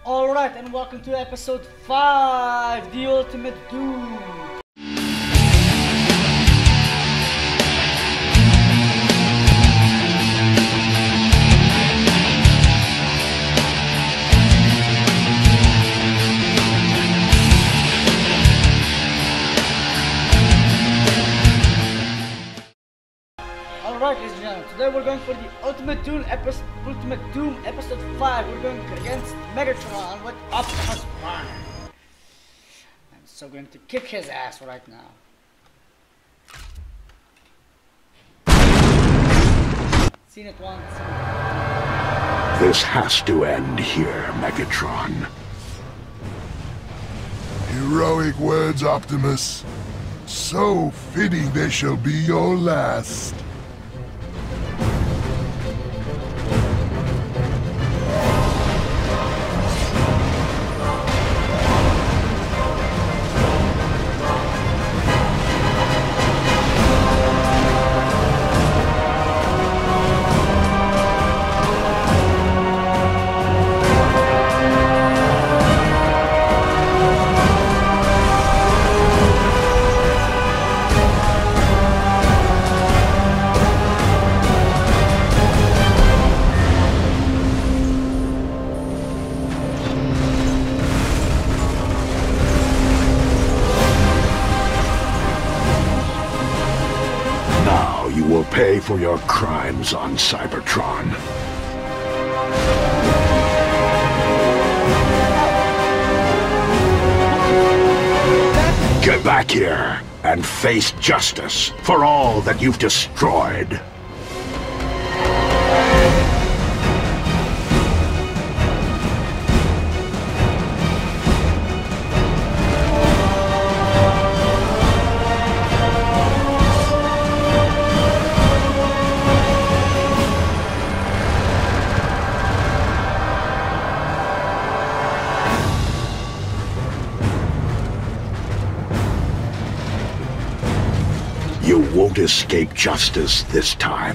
Alright, and welcome to episode 5, The Ultimate Doom. Alright, ladies and gentlemen, today we're going for the Ultimate Doom episode 5. We're going against Megatron with Optimus Prime. I'm so going to kick his ass right now. Seen it once. This has to end here, Megatron. Heroic words, Optimus. So fitting they shall be your last. You will pay for your crimes on Cybertron. Get back here and face justice for all that you've destroyed. You won't escape justice this time.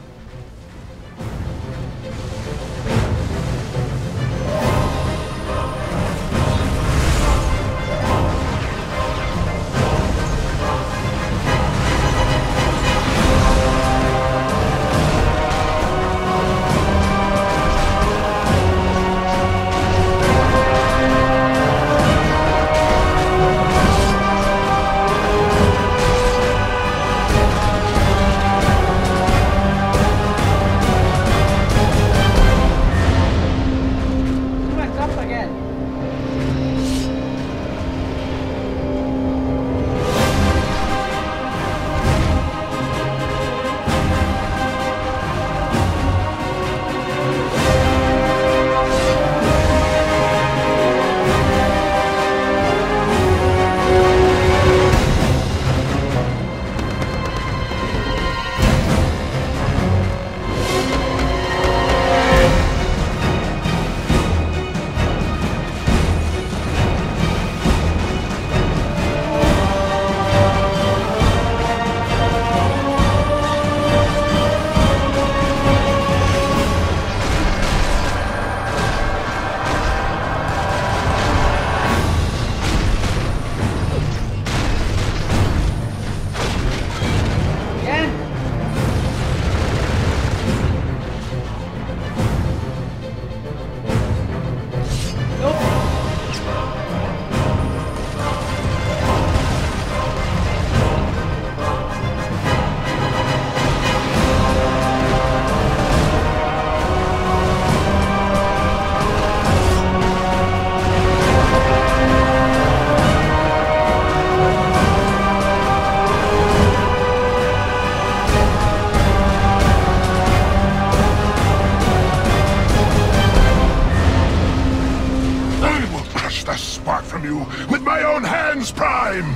From you with my own hands, Prime!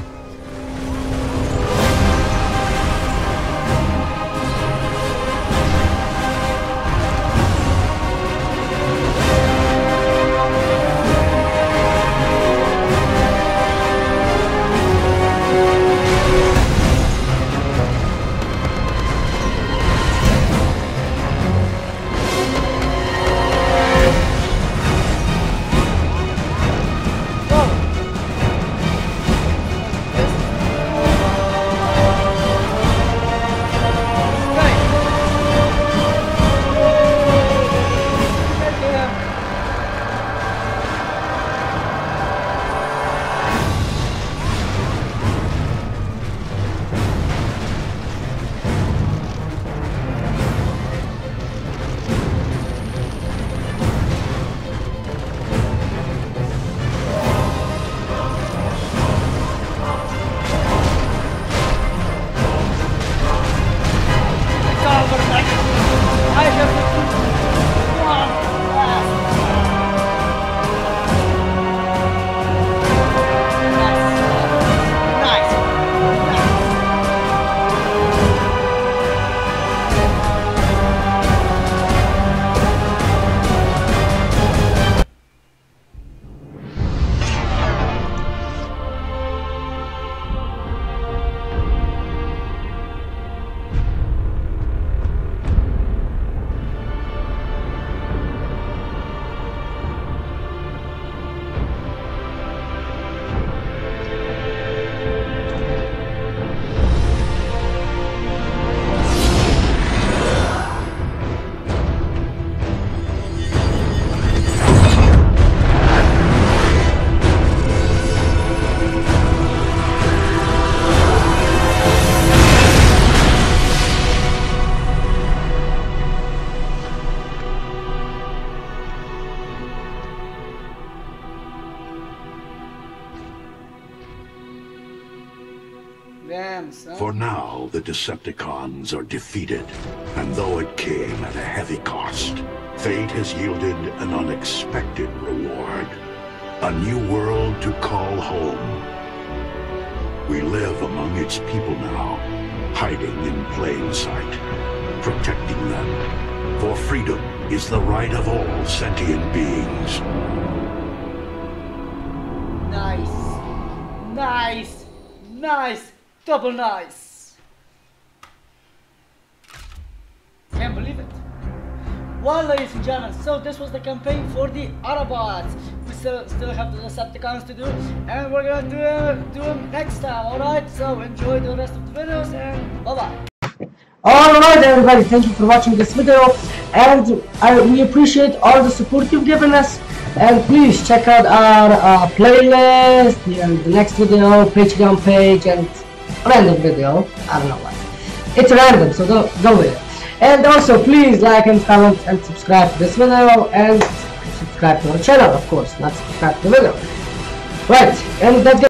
Rams, huh? For now, the Decepticons are defeated, and though it came at a heavy cost, fate has yielded an unexpected reward. A new world to call home. We live among its people now, hiding in plain sight, protecting them. For freedom is the right of all sentient beings. Nice. Nice. Nice. Double nice. Can't believe it. Well, ladies and gentlemen, so this was the campaign for the Autobots. We still have the Decepticons to do, and we're gonna do them next time, alright? So enjoy the rest of the videos, and bye-bye. Alright everybody, thank you for watching this video, and we appreciate all the support you've given us, and please check out our playlist, the next video, Patreon page, and random video, I don't know why. It's random, so go with it. And also please like and comment and subscribe to this video, and subscribe to our channel, of course, not subscribe to the video. Right, and that's